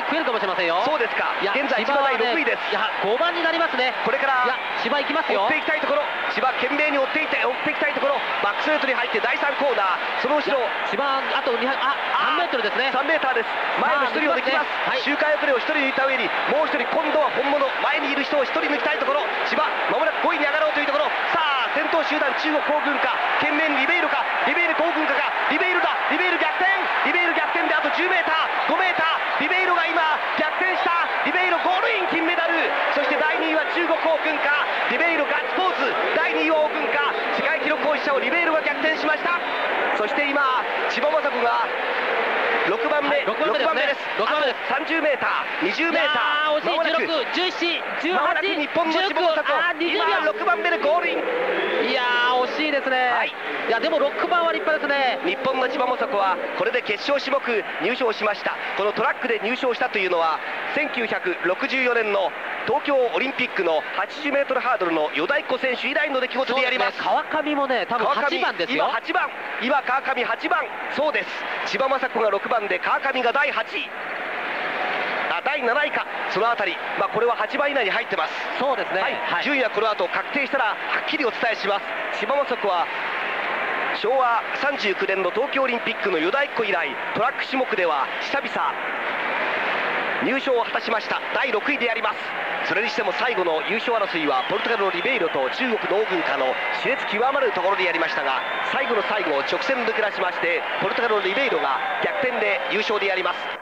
増えるかもしれませんよ。 そうですか。現在千葉第6位です。 いや5番になりますね。 これから千葉行きますよ。 追っていきたいところ。千葉懸命に追っていきたいところ。バックストレートに入って第3コーナー、その後ろ千葉あと200、3メートルですね。 3メーターです。前の1人を抜きます。周回遅れを1人抜いた上に、もう1人今度は本物、前にいる人を1人抜きたいところ。千葉まもなく5位に上がろうというところ。さあ先頭集団、中国航軍か懸命にリベイルか、リベイル航軍かがリベイルだ。リベイル逆転、リベイル逆転であと10メーター、5メーター、リベイルが今逆転した。リベイルゴールイン金メダル。そして第2位は中国航軍か、リベイルガッツポーズ。第2位はオー軍か、世界記録保持者をリベイルが逆転しました。そして今千葉真子が6番目です。30メーター、20メーター、 惜しい。16、17、 まもなく日本の千葉真子、今6番目でゴールイン。 いやー惜しいですね。いやでも6番は立派ですね。 日本の千葉真子はこれで決勝種目入賞しました。このトラックで入賞したというのは1964年の東京オリンピックの 80m ハードルの与田育子選手以来の出来事でやります。 川上もね、多分8番ですよ。 今8番、今川上8番、そうです。千葉真子が6番で川上が第8位、第7位か、そのあたり、これは8番以内に入ってます。 そうですね。 順位はこの後確定したらはっきりお伝えします。千葉真子は昭和39年の東京オリンピックの与田育子以来、トラック種目では久々入賞を果たしました。第6位であります。それにしても最後の優勝争いはポルトガルのリベイロと中国のオー軍かの熾烈極まるところでやりましたが、最後の最後直線抜け出しまして、ポルトガルのリベイロが逆転で優勝でやります。